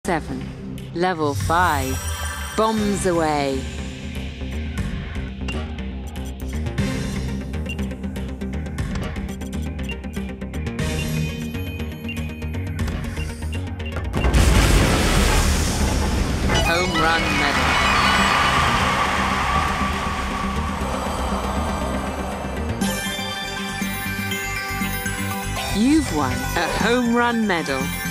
7. Level 5. Bombs away. Home run medal. You've won a home run medal.